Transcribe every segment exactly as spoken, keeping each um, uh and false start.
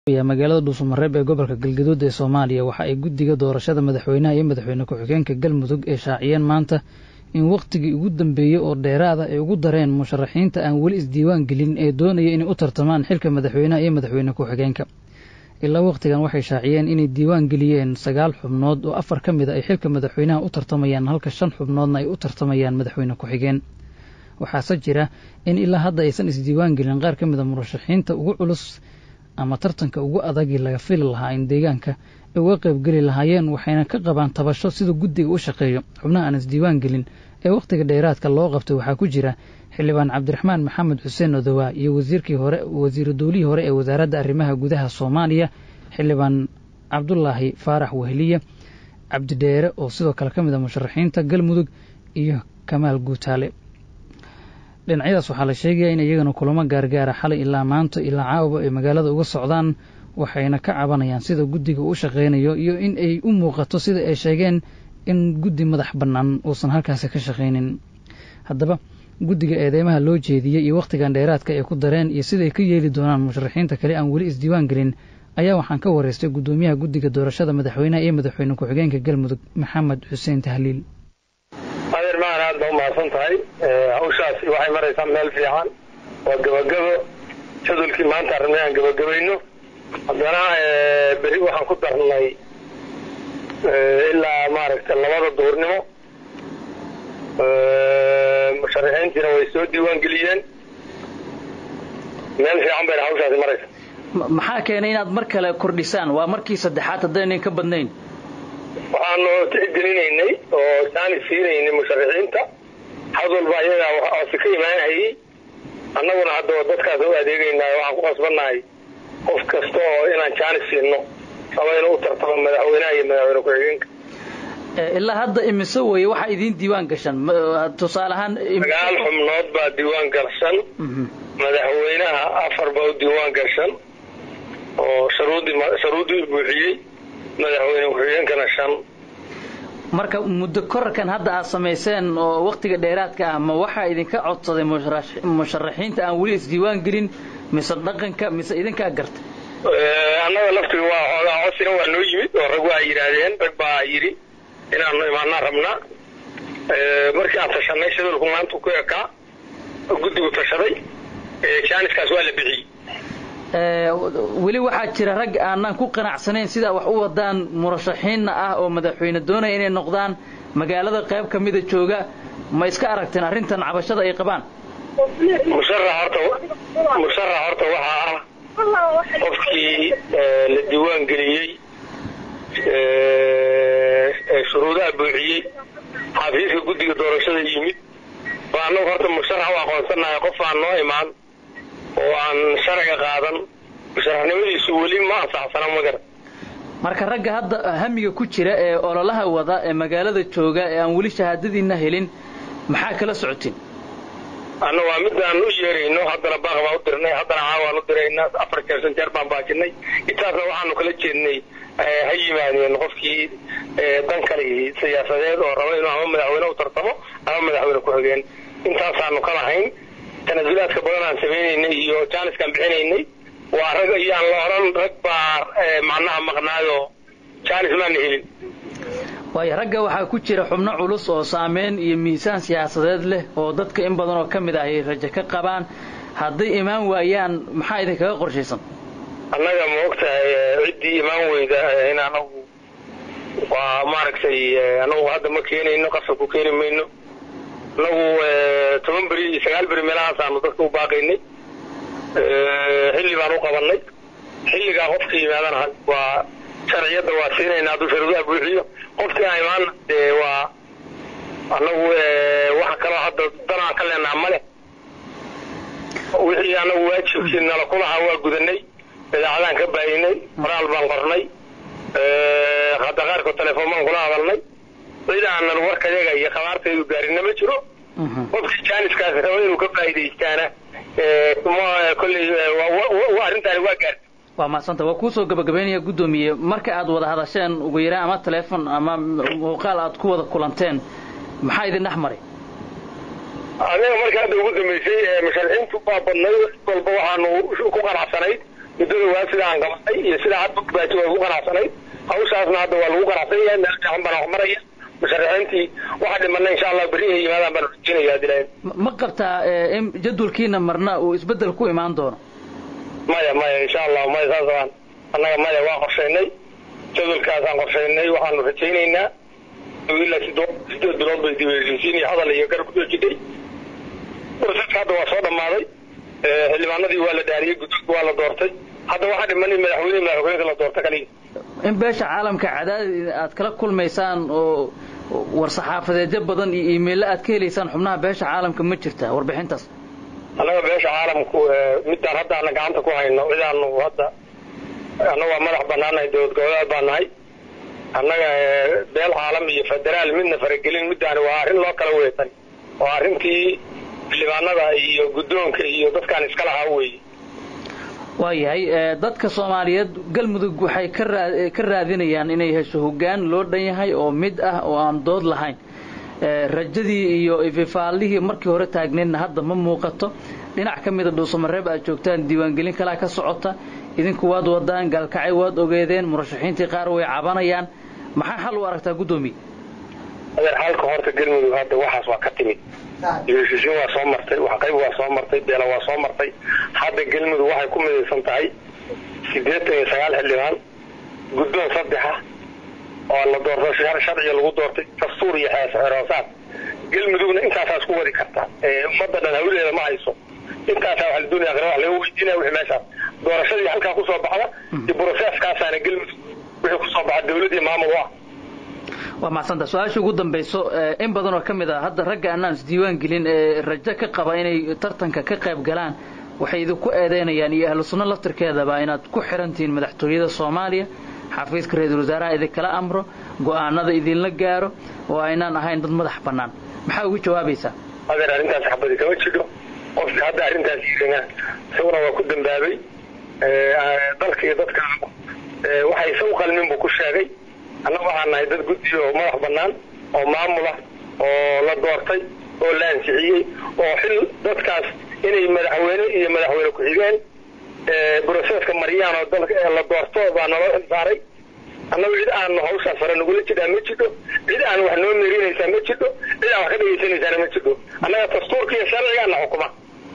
magaalada Dhuusamareeb ee gobolka Galgaduud ee Soomaaliya waxa ay guddiga doorashada madaxweynaha iyo madaxweyne ku-xigeenka Galmudug ee shaaciyeen maanta in waqtigii ugu dambeeyay oo dheeraada ay ugu dareen musharaxiinta aan weli isdiiwaan gelin ee doonaya inay u tartamaan xilka madaxweynaha iyo madaxweyne ku-xigeenka. ilaa waqtigan waxay shaaciyeen inay diiwaan geliyeen sagaal xubnood oo afar ka mid ah ay xilka madaxweynaha u tartamayaan halka shan xubnoodna ay u tartamayaan madaxweyne ku-xigeen. waxaase jira in ilaa hadda aysan isdiiwaan gelin qaar ka mid ah murashaxiinta ugu culus ama tartanka ugu adagi laga fili lahaa in deegaanka ay uga qayb geli lahaayeen waxayna ka qabaan tabasho sida guddiga u shaqeeyo. xubnaha aan isdiiwaan gelin ee waqtiga dheeraadka loo qabtay waxaa ku jira xildhibaan Cabdiraxmaan Maxamed Xuseen Odawa iyo wasiirkii hore wasiir dawlihii hore ee wasaaradda arrimaha gudaha Soomaaliya xildhibaan Cabdullaahi Faarax Wehliye Cabdi Dheere oo sidoo kale ka mid ah musharaxiinta Galmudug iyo Kamaal Guutaale. dhinacyadaas waxaa la sheegayaa in iyagana kulamo gaargaara xalay ilaa maanta ilaa caawa ay magaalada uga socdaan waxayna ka cabanayaan sida guddiga u shaqeynayo iyo in ay u muuqato sida ay sheegeen in guddi madax bannaan uusan halkaasi ka shaqaynin. haddaba guddiga eedeymaha loo jeediyey iyo wakhtigan dheeraadka ay ku dareen iyo siday ka yeeli doonaan musharaxiinta kale aan weli isdiiwaan gelin ayaa waxaan ka wareystay guddoomiyaha guddiga doorashada madaxweynaha iyo madaxweyne ku-xigeenka Galmudug Maxamed Xuseen Tahliil. adeer macaan aad baa u mahadsan tahay hawshaasi waxay maraysaa meel fiican waa gabagabo jadwalkii maanta rabnay aan gabagabayno haddana beri waxaan ku darnay ilaa maaragtay labada duurnimo musharaxiintiina way soo diiwaan geliyeen meel fiican bayna hawshaasi maraysa. maxaa keenay inaad mar kale kordhisaan waa markii saddexaad haddaynan ka badnayn? waxaanu tixgelinaynay oo saani siinaynay musharaxiinta had walba ayaga hoose ka imaanayay annaguna hadda dadkaas u adeegaynaa waxaan ku qasbannahay qof kasta oo inaan jaani siino ama inuu u tartamo madaxweynaha iyo madaxweyne ku-xigeenka. ilaa hadda imise weye waxaa idiin diiwaan gashan tusaale ahaan sagaal xubnood baa diiwaan gashan madaxweynaha afar baa u diiwaan gashan oo sharuudii sharuudii buuxiyey madaxweyne ku-xigeenkana shan. marka muddo korarkan hadda aad samayseen oo waqtiga dheeraadka ah ma waxaa idinka codsaday musharaxiinta aan weli isdiiwaan gelin mise dhaqanka mise idinkaa gartay? annaga laftiga waa xoogaa codsina waa noo yimid oo rag waa yidhaahdeen rag baa yidhi inaanu imaanaa rabnaa markii aan tashanay shadalku maanta ku ekaa guddigu tashaday jaaniskaas waa la bixiyey. weli waxaa jira rag aanan ku qanacsanayn sida wax u wadaan murashaxiinna ah oo madaxweyne doonaya inay noqdaan magaalada qayb ka mida jooga ma iska aragteen arrintan cabashada ay qabaan? musharax horta musharax horta waxaa ah qofkii la diiwaan geliyey shuruudaha buuxiyey xafiiska guddiga doorashada yimid waa annagu horta musharax u aqoonsanahay qof aan noo imaan oo aan sharciga qaadan musharaxnimadiisu weli ma ansaxsana magar. marka ragga hadda hamiga ku jira ee ololaha wada ee magaalada jooga ee aan weli shahaadadiina helin maxaa kala socotiin? anna waa midaan u yeerayno haddana baaq baan u dirnay haddana caawaan u diraynaa afar jeer shan jeer baan baajinay intaasna waxaanu kala jeednay ha yimaadeen qofkii dan kale siyaasadeed oo raba inuu ama madaxweyne u tartamo ama madaxweyne ku-xigeen intaasaanu ka lahayn. tanasulaadka badan aan samaynaynay iyo jaaniskaan bixinaynay waa rag iyaan la odhan rag baa macnaha maqnaayo jaanis maana helin. waayo ragga waxaa ku jira xubno culus oo saameyn iyo miisaan siyaasadeed leh oo dadka in badan oo ka mid ah ay rajo ka qabaan hadday imaan waayaan maxaa idinkaga qorshaysan? annaga ma ogtahay ciddii imaan weyda in anagu waa maaragtay anagu hadda ma keenayno qasab ku keeni mayno anagu toban beri iyo sagaal beri meelahaasaanu dadka u baaqaynay xilli baan u qabanay xilligaa qofka yimaadana waa sharciyadda waa siinaynaa hadduu sharuudaha buuxiyo qofkii aan imaana dee waa anagu waxa kaloo hadda danaan ka leenaha male wixii anagu waajibkii nala ku lahaa waa gudanay idaacadaan ka baahinay qoraal baan qornay hadda qaarkood telefoon baan kula hadalnay cid aanan warkayaga iyo khabaartaydu gaarinna ma jiro qofkii jaaniskaas raba inuu ka faa'iidaystaana kolley arrintaani waa gaartay. waa mahadsanta waa kuusoo gabagabaynaya guddoomiye marka aad wada hadasheen ugu yaraan ama teleefon ama muuqaal aad ku wada kulanteen maxaa idin dhex maray? aniga marka hadda ugu dambaysay musharaxiintu baa badnay walba waxaanu ku qanacsanayd muddada waa sida aan qabanay iyo sida hadda baaji way ugu qanacsanay hawshaasna hadda waa lagu qanacsan yahay meel fiican baan wax maraya musharaxiintii waxa dhimanay insha Allah bari ay yimaadaan baan rajaynayaa dileen ma qabtaa in jadwalkiina marna uu isbedel ku imaan doono maya maya insha Allah maya saasaan annaga maya waa qorsheynay jadwalkaas aan qorsheynay waxaan rajaynaynaa ilaa sidoo bilood bay diiwaangelin iyo hadal iyo garab ku jiray warsadka hadda waa soo dhamaaday xildhibaanadii waa la dhaariyay guddoonka waa la doortay hadda waxa dhimanay madaxweynaha madaxweynaha la doortay kaliya in beesha caalamka cadaadid aad kala kulmaysaan oo war saxaafadeedyo badan iyo email aad ka helaysaan xubnaha beesha caalamka ma jirta warbixintaas anaga beesha caalamku midaan hadda aan gacanta ku hayno ciidaanu hadda anaga madax banaanahay dowlad goboleed baan nahay annaga beel caalam iyo federaal midna faragelin midaan waa arrin loo kala weetan waa arrintii xildhibaanada iyo guddoonka iyo dadkaan iska lahaa weeye waayahay dadka Soomaaliyeed galmudug waxay ka raadinayaan inay hesho hoggaan loo dhan yahay oo mid ah oo aan dood lahayn rajadii iyo ififaalihii markii hore taagneedna hadda ma muuqato dhinac ka mid ah Dhuusamareeb aad joogtaan diiwaangelin kala ka socota idinku waad wadaan galkacay waad ogeedeen murashaxiintii qaar way cabanayaan maxaa xal u aragtaa gudoomiye adeer halka horta galmudug hadda waxaas waa ka timid diiwaangelin waa soo martay wax qayb waa soo martay beela waa soo martay hadda galmudug waxay ku midaysan tahay siddeetan iyo sagaal xildhibaan guddoon saddex ah oo la doortay sharciga lagu doortay dastuur iyo xeeroosaad galmudugna intaasaas ku wadi kartaa ee ummadda dhan hawleeda ma hayso intaasaa wax la doonaya aqra wax laga weydiinaya wixii meeshaas doorashadii halkaa ku soo baxda iyo broseeskaasaana galmudug wixii ku soo baxa dawlad iyo maamul ah waa macsanta su-aasha ugu dambayso in badan oo ka mid ah hadda ragga annaan isdiiwaan gelin ee rajo ka qaba inay tartanka ka qayb galaan waxay idinku eedeynayaan iyo ahlu sunno laftirkeedaba inaad ku xirantihiin madaxtooyada Soomaaliya xafiiska ra'iisul wasaaraha idin kala amro go'aanada idinla gaaro oo aynaan ahayn dad madax bannaan maxaa ugu jawaabaysaa adeer arrintaas xabadi kama jiro qofka hadda arrintaas yirina sawira waa ku dambaabay dalka iyo dadka waxay soo qalmin buu ku sheegay annagu waxaan nahay dad guddiyo oo madax bannaan oo maamul ah oo la doortay oo la ansixiyey oo xil dadkaas inay madaxweyne iyo madaxweyne ku xigeen broseska mariyaan oo dalka la doorto baa naloo saaray annagu cid aan hawshaas fara nagula jiraa ma jiro cid aan wax noo meerinaysaa ma jiro cid aan wax ka dhegaysanaysaana ma jiro annaga dastuurka iyo sharcigaana xukuma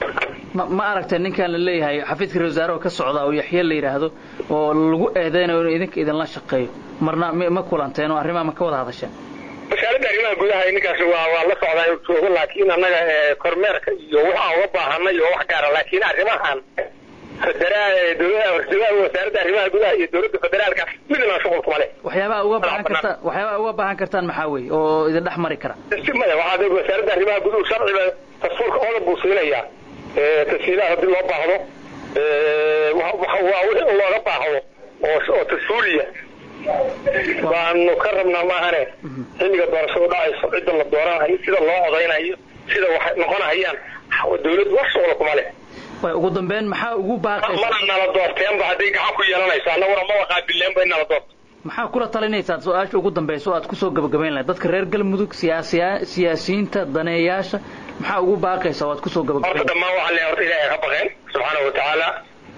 ma aragtay ninkan la leeyahay xafiiska ra'iisul wasaaraha ka socda oo Yaxye la yiraahdo oo lagu eedeynayo in idinka idin la shaqeeyo marna ma kulanteen oo arrimaha ma ka wada hadasheen wasaaradda arrimaha gudaha ninkaas waa waa la socdaa joogo laakiin annaga kormeerka iyo waxa uga baahanay iyo wax gaar ah laakiin arrimahan federaal dowladda wasaaradda arrimaha gudaha iyo dowladda federaalka midna shuqul kuma leh waxyaabaha uga baahan karta waxyaabaha uga baahan kartaan maxaa weey oo idin dhex mari kara istimada waxa wasaaradda arrimaha gudaha sharciga dastuurka oo buu siinaya ee tasiilaha hadii loo baahdo ee waxa waa wixii looga baahdo oo oo tasuuriya waanu ka rabnaa maahane xilliga doorashada dhacayso cidda la dooranayo sida loo odaynayo sida wax noqonayaan dawladdu wax soo kuma leh way ugu dambeyn maxaa ugu baaqaysaa mana nala doorteen ba haday gacan ku yeelanayso annaguna ma waqaabileen bay nala doorto maxaa kula talinaysaa su-aasha ugu dambayso aad ku soo gabagabayn lahayd dadka reer galmudug siyaasiya siyaasiyiinta daneeyaasha maxaa ugu baaqaysaa waad ku soo gabagabayn horta dhammaan waxaa leeyahay horta ilaahay ka baqeen subxaanahu wa tacaala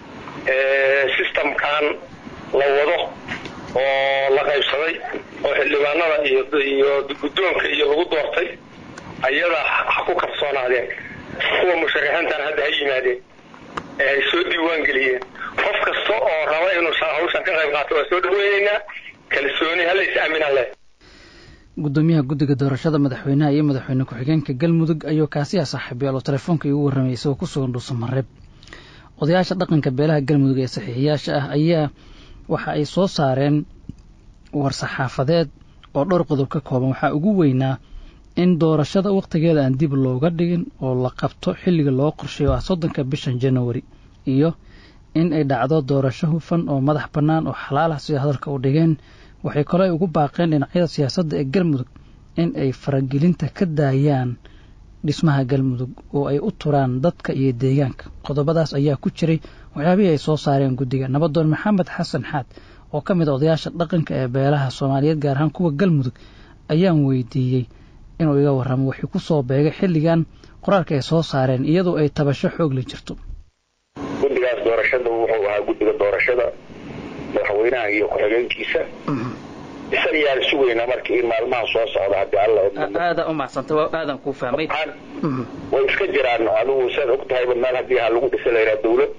ee systemkan la wado oo la qaybsaday oo xildhibaanada iyo iyo guddoonka iyo lagu doortay ayada ku kalsoonaadeen kuwa musharaxiintan hadda ay yimaadeen ee soo diiwaan geliyeen qof kasta oo raba inuu hawshan ka qayb qaato waa soo dhaweynaynaa kalsooni hal is aaminaan leh gudoomiyaha guddiga doorashada madaxweynaha iyo madaxweyne ku-xigeenka galmudug ayuu kaasi ah saaxiibayaal oo telefoonka igu warramayay isagoo ku sugan Dhuusamareeb odayaasha dhaqanka beelaha galmudug ee saxiixiyaasha ah ayaa waxa ay soo saareen war saxaafadeed oo dhowr qodob ka kooban waxaa ugu weynaa in doorashada waqtigeeda aan dib looga dhigin oo la qabto xilliga loo qorsheeyo ah soddonka bishan January iyo in ay dhacdo doorasho hufan oo madax bannaan oo xalaal ah sida hadalka u dhigeen waxay kale ugu baaqeen dhinacyada siyaasadda ee galmudug in ay faragelinta ka daayaan dhismaha galmudug oo ay u turaan dadka iyo deegaanka qodobadaas ayaa ku jiray waxyaabihii ay soo saareen guddiga nabadoon maxamed xasan xaad oo ka mid ah odayaasha dhaqanka ee beelaha Soomaaliyeed gaar ahaan kuwa galmudug ayaan weydiiyey inuu iga warramo wixii ku soo beegay xilligan qoraalka ay soo saareen iyadoo ay tabasho xoog la jirto guddigaas guddigaas doorashada wuxuu ahaa guddiga doorashada madaxweynaha iyo ku-xigeenkiisa isagayaan sugaynaa markii in maalmaha soo socda haddii alla aada u macsanta aadan kuu fahmay way iska jiraan adigu saad og tahayba meel haddii ha lagu dhisa la yidhaha dawlad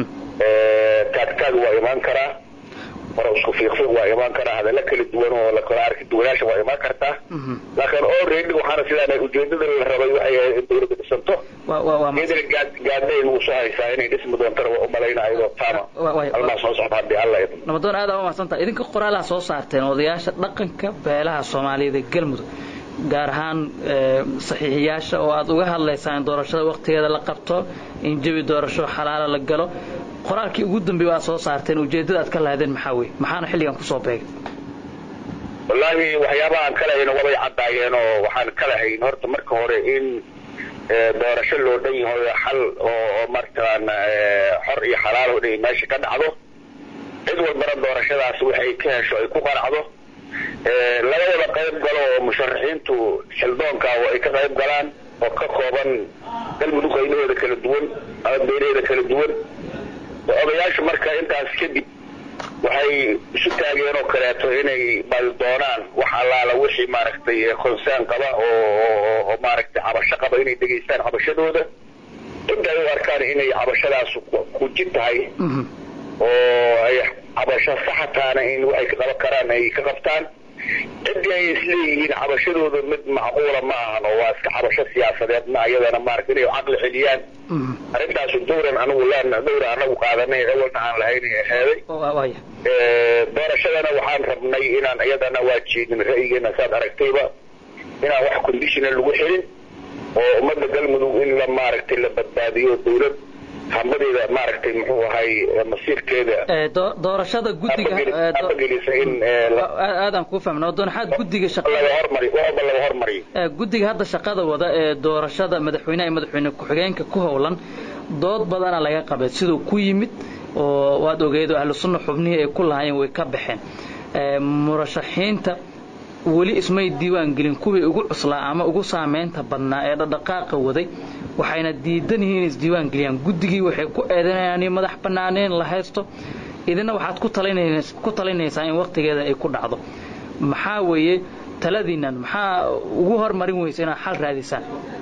taagtaag waa imaan karaa hore isku fiiqfiiq waa imaan karaa hadalla kala duwan oo la kala arki duwanaasha waa imaan kartaa laakiin already waxaana sidaan ujeedada la rabay waxay ahayd in dawladda dhisanto iyadana gaadhay lagu soo haysaa inay dhismi doontana waa u malayna ayadoo taama halmaa soo socda haddii alla idin nabadoon aad aa u mahadsantaha idinka qoraalaha soo saarteen odayaasha dhaqanka beelaha soomaaliyeed ee galmudug gaar ahaan saxiixiyaasha oo aad uga hadlaysaan in doorashada waqtigeeda la qabto in jawi doorasho xalaala la galo qoraalkii ugu dambeeyay waa soo saarteen ujeedada aad ka lahaydeen maxaa weeye maxaana xilligan ku soo beegay wallaahi waxyaabaha aan ka lahayn wabay caddaayeen oo waxaan ka lahayn horta marka hore in doorasho loo dhan yahay xal oo markaan xor iyo xalaal oo dhan meesha ka dhacdo cid walbana doorashadaas waxay ka hesho ay ku qaracdo laga wada qayb galo oo musharaxiintu xildoonka oo ay ka qayb galaan oo ka kooban galmudug qaybahooda kala duwan ama beelaheeda kala duwan odayaashu marka intaas kadib waxay isu taageen oo kaleeto inay bal doonaan wax allaala wixii maaragtay konsaan qaba oo oo maaragtay cabasho qaba inay dhegaystaan cabashadooda intay u arkaan inay cabashadaas ku jid tahay oo ay cabasho saxataana in waxay ka qaban karaan ay ka qabtaan ciddii ay isleeyihiin cabashadooda mid macquula ma ahan oo waa iska cabasho siyaasadeedna ayadana maaragta inay caqli celiyaan arrintaasu dowran anigu laan dowra anagu qaadanay ewalna aan lahayn aheeday doorashadana waxaan rabnay inaan iyadana waa jeedin ra'yigeena saad aragtayba inaan wax conditional lagu xelin oo ummadda galmudug in la maaragtay la badbaadiyo dawlad hambadeeda maaragtay muxuu ahay masiirkeeda doorashada guddiga aadan ku fahmno doonaxaad guddiga shaqada hormari waxba laga hormari guddiga hadda shaqada wada ee doorashada madaxweynaha iyo madaxweyne ku-xigeenka ku howlan dood badana laga qabay sidoo ku yimid oo waad ogeedo ahlu sunna xubnihii ay ku lahaayeen way ka baxeen murashaxiinta weli ismay diiwaan gelin kuwii ugu cuslaa ama ugu saameynta badnaa ee dhaqdhaqaaqa waday waxayna diidan yihiin in isdiiwaan geliyaan guddigii waxay ku eedanayaan in madax bannaaneen la haysto idina waxaad ku talinaysaa ku talinaysaa in waqtigeeda ay ku dhacdo maxaa weeye taladiinan maxaa ugu hormarin weysa inaad xal raadisaan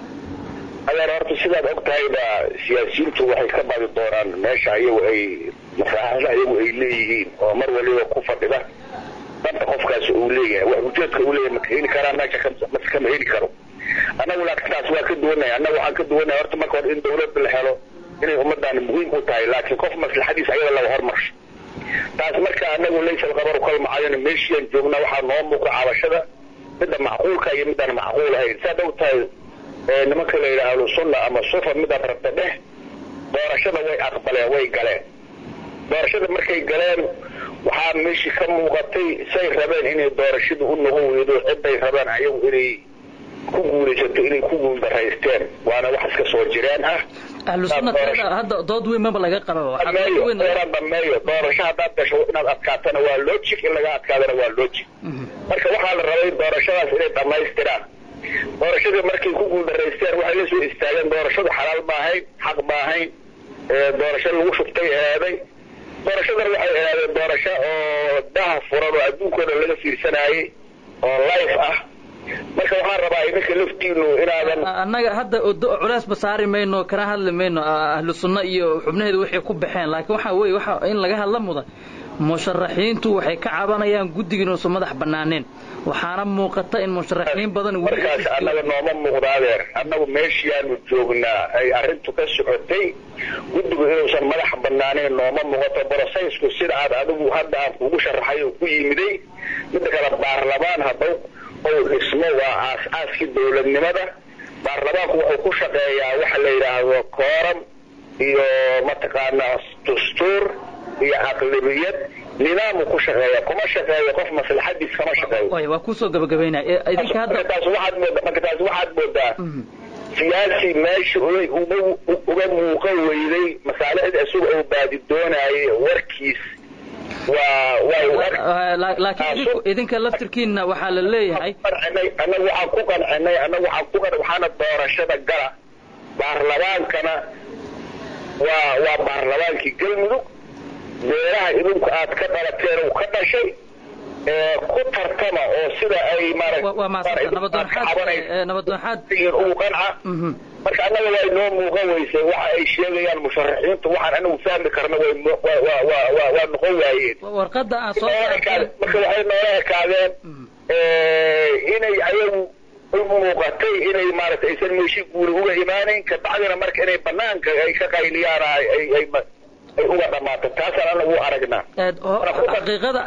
adeer horta sidaad og tahayba siyaasiyiintu waxay ka badi doonaan meesha ayagu ay maslaxada ayagu ay leeyihiin oo mar waliba ku fadhida danta qofkaas uu leeyahay wax ujeedka uu leeyahay ma ka heli karaa meesha kama heli karo annagu laakiin taas waa ka duwanay annagu waxaan ka duwanay horta marka hore in dawladda la helo inay ummaddan muhiim u tahay laakiin qof maslaxadiisa ayada laga hormarsho taas marka annagu laysa alqabaru kalmacayana meeshiyan joognaa waxaa noo muuqa cabashada midda macquulka iyo midaan macquul ahayn saad og tahay nimanka la yidhaha ahlu sunna ama sufa midaad rabta dheh doorashada way aqbaleen way galeen doorashada markay galeen waxaa meeshii ka muuqatay say rabeen inay doorashadu u noqon weydo ciday rabeen ayagu inay ku guulaysato inay ku guuldaraysteen waana wax iska soo jireen ah ahlu sunna hadda dood weyn maba laga qaba waxaa dhameeyo doorasho haddaad gasho inaad adkaatana waa logic in laga adkaadana waa logic marka waxaa la rabay doorashadaas inay dhammaystiraan doorashadii markay ku guuldaraysteen waxay la soo istaageen doorashadu xalaal ma ahayn xaq ma ahayn doorasho lagu shubtay eeday doorashadan waxay eedeen doorasho oo daha furan oo adduunkooda laga fiirsanayay oo life ah marka waxaan rabaa idinka laftiinu inaadan annaga hadda culays ba saari mayno kana hadli mayno ahlu sunna iyo xubnaheedu waxay ku baxeen laakiin waxa weeye waxa in laga hadla mudan musharaxiintu waxay ka cabanayaan guddigiina soo madax banaaneen waxaana muuqata in musharaxiin badan markaas annaga nooma muuqda adeer annagu meeshiyaanu joognaa ay arrintu ka socotay guddigu inuusan madax banaaneen nooma muuqato borosaysku sida aad adigu hadda aan kugu sharaxay oo ku yimiday midda kale baarlamaan haddaw oo dhismo waa aas-aaskii dawladnimada baarlamaanku wuxuu ku shaqeeyaa waxa la yidhaahdo kooram iyo mataqaanaa dastuur iyo aqlabiyad nidaam ku shaqeeya kuma shaqeeyo qof maslaxadiis kama shaqeeyo way waa ku soo gabagabeynaa idinka hadda taas waxaad moodaa marka taas waxaad moodaa siyaasi meesha uga muuqan weyday masaalixda isaga oo baadi doonayay warkiis laakiin idinka laftirkiina waxaa la leeyahay annagu waxaan ku qancinay annagu waxaan ku qancinay waxaana doorashada gala baarlamaankana waa waa baarlamaankii galmudug beeraha idinku aad ka dhalateen uu ka dhashay ku tartama oo sida ay maaragtay nabadoonxaad ugu qanca marka annaga waa inoo muuqan weysay waxa ay sheegayaan musharaxiintu waxaan anagu fahmi karna waa noqon waayeen warqadda aan soo marka waxay noola ekaadeen inay ayagu u muuqatay inay maaragtay aysan meeshii guuri uga imaanayn kabacdina marka inay banaanka ay ka qayliyaan ay ay ay uga dhamaato taasaan anagu aragnaa xaqiiqada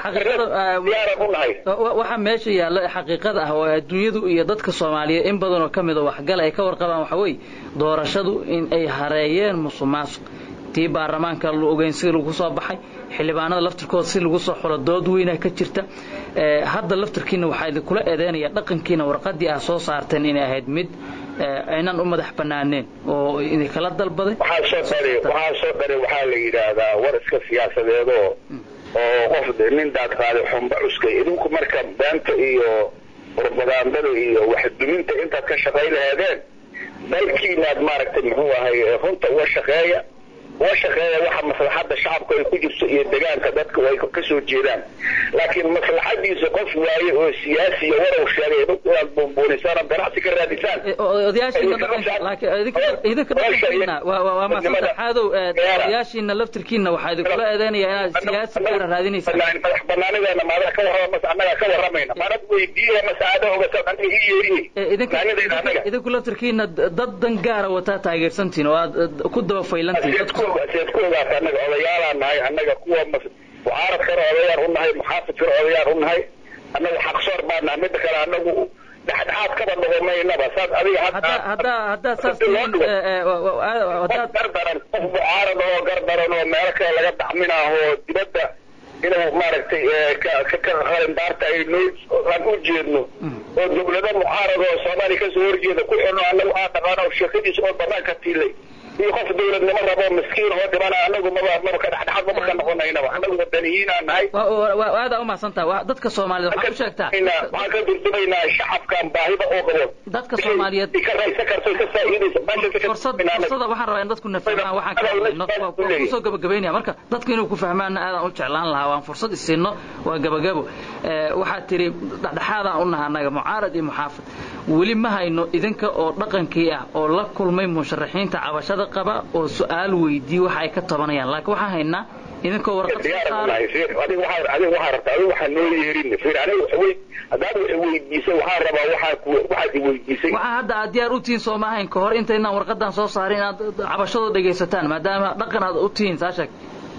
xaqiiqada waxa meesha yaalla xaqiiqada ah oo adduunyadu iyo dadka Soomaaliyeed in badan oo kamid ah waxgal ay ka warqabaan waxa weey doorashadu in ay hareeyeen musuqmaasuq tii baarlamaanka loo ogeyn si lagu soo baxay xildhibaanada laftirkooda si lagu soo xulo dood weyn ka jirta hadda laftirkiina waxa idin kula eedeynaya dhaqankiina warqadii ah soo saarteen inay ahayd mid aynan u madax banaaneen oo idin kala dalbaday waxa soo dharay waxa soo dharay waxa la yiraahdaa war iska siyaasadeed oo oo qof nin daad qaaday xumba cuskay idinku marka beenta iyo propagandada iyo wax duminta inta ka shaqeeyeen dalkiinaad maaragtay muxuu ahay runta uga shaqeeya uga shaqeeya waxa maslaxada shacabka ay ku jirto iyo deegaanka dadka way ka soo jeedaan laakiin maslaxadiisa qof waaye oo siyaasi iyo warow sheegay inaad buunbuunisaan ganacsi ka raadisaan odayaashiina laakiin idinka dhaqankiina waa maslaxadow odayaashiina laftirkiina waxaa idin kula eedeynaya inaad siyaasi ka raadinaysaan madax banaanideena maadaama ka warrama mas annaga ka warramayna maanad weydiiya masaado oga soo dhan ii yeeriye idinku laftirkiina dad dan gaara wataa taageersantiin oo aad ku daba faylantiin سيد كوغا أنك أضيالا نهاي أنك قوة وعارض كان أضيار أنهاي محافظ كان أضيار أنهاي أنك حق صور بعدنا عمدك أنك لحد عاد كبر نغمي نبا ساد أبي هذا هذا هذا ساسين هذا قردرا عارض هو قردرا ومالك لقد عمنا هو تبدأ إنه ماركتي كخالن دارتا إنه لقو جيرنو ودولة معارضة وصومالي كسور جيدا كل إنه أنه آتقانا وشيخيدي سؤال برناك تيلي يخف دولة نمر ربو مسكين هو دمانا أنه مبكا حد حد مبكا نقولنا هنا أنه مدنيين أنهاي وهذا أما سنتا ضدك الصومالي وحاو شاكتا وحاو كان دردبينا الشعب كان باهبة أوغبون ضدك الصومالي يكرر سكر سوي كسائيدي فرصد فرصد waxaan rabaa in dadku nafahmaan waxaan ka hadlayno ku soo gabagabeynaya marka dadku inuu ku fahmaan aad u jeclaan lahaa waan fursad isiino waa gabagabo waxa tiri dhaxaada u nahay anaga mucaarad iyo muxaafid wali ma hayno idinka oo dhaqankii ah oo la kulmay musharaxiinta cabashada qaba oo su'aal weydii waxa ay ka tabanayaan laakiin waxa haynaa idinka warqad saaran adiga waxa adiga waxa rabtaa adiga waxa noo yeerin fiir aniga way hadaad weydiisay waxa rabaa waxa ku waxa weydiisay waxa hadda aad diyaar u tihiin Soomaaliya ka hor intayna warqadan soo saarin aad cabashada dhageysataan maadaama dhaqan aad u tihiin saashak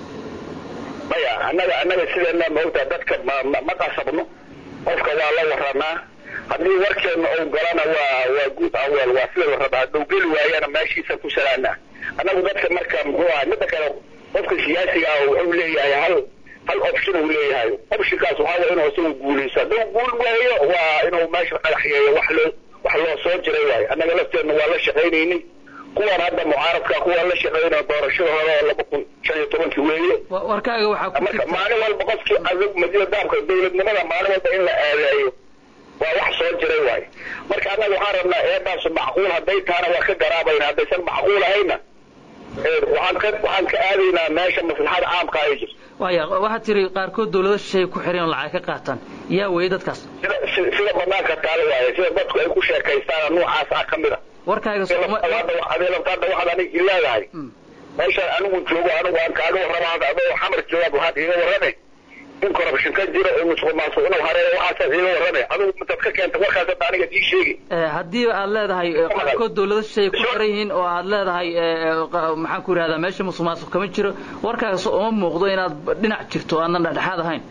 maya anaga anaga sideena moogta dadka ma qasabno qofka waa la waranaa haddii warkeena uu galana waa waa guud awal waa sida rabaa dowgeli waayana meeshiisa ku salaana anagu dadka marka muxuu ahaa mid kale qofka siyaasiga ah wuxuu leeyahay hal hal option uu leeyahay optionkaas waxa weeye inuu soo guuleysto dad guul waayo waa inuu meesha qaraxyeeyo wax loo wax loo soo jiray waay anaga lafteena waa la shaqeynayni kuwan hadda mucaaradka kuwa la shaqeynaa doorashada hore laba kun shan iyo toban weeye warkaaga waxa ku jirta maalin walba qofkii adag madiina daabka dawladnimada maalin walba in la aadayo waa wax soo jiray waay marka anaga waxaan rabnaa eedaas macquul haday taana waa ka garaabayna hadaysan macquul ahayna waxaan ka waxaan ka aadaynaa meesha maslaxada caamka ay jirto waya waxa tiri qaarkood dawladda shay ku xiran lacag ka qaataan yaa way dadkaas sida banaanka taalo waay sida dadku ay ku sheekaystaan noocaas ah kamida warkaaga Soomaaliya waxaad waxaad aniga ilaahay meesha anigu joogo anigu aan kaaga warrabaa adoo xamar joogo waxaad iga warramay in corruption ka jiro oo musuqmaasuq inuu hareero waxaas iga warramay adigu mid ka keenta warkaas aniga ii sheegi haddii aad leedahay qaarkood dawladda shay ku xiran yihiin oo aad leedahay maxaan ku yiraahdaa meesha musuqmaasuq kama jiro warkaas oo muuqdo inaad dhinac jirto aanan dhexdhexaad ahayn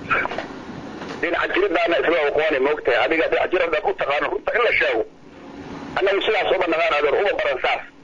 dhinac jiradaana isla aqooni moogtay adiga dhinac jirada ku taqaano runta in la sheego annagu sidaas uma naqaan adeer uma baran saas